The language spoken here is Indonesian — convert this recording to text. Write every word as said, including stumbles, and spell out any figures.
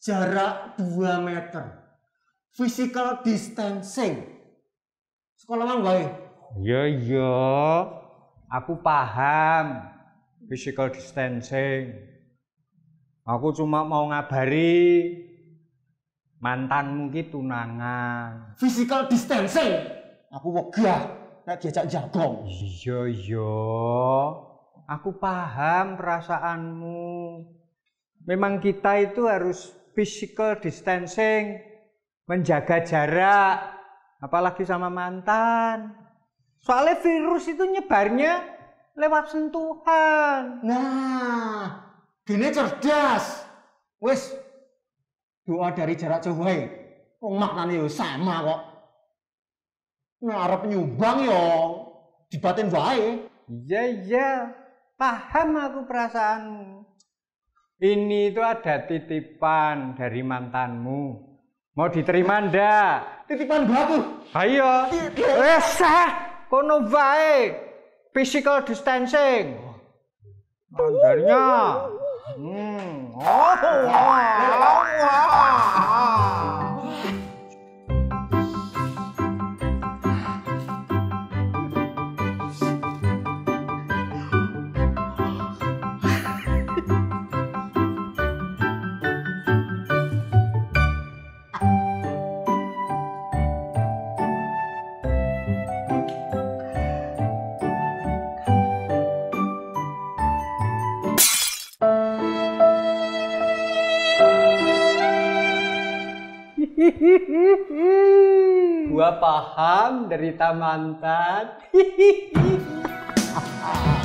jarak dua meter. Physical distancing. Sekolah mang bae. Iya iya. Aku paham physical distancing. Aku cuma mau ngabari mantanmu ki tunangan. Physical distancing. Aku wegah nek diajak jagong. Iya iya. Aku paham perasaanmu. Memang kita itu harus physical distancing, menjaga jarak, apalagi sama mantan. Soalnya virus itu nyebarnya lewat sentuhan. Nah, gini cerdas. Wis, doa dari jarak jauh wae. Wong maknane yo sama kok. Nek arep nyumbang yo dibatin wae. Iya iya, paham aku perasaanmu. Ini itu ada titipan dari mantanmu. Mau diterima ndak? Titipan batu. Ayo. Wes kono wae. Physical distancing. Mandarnya. Hmm. Oh. Gua paham derita mantan.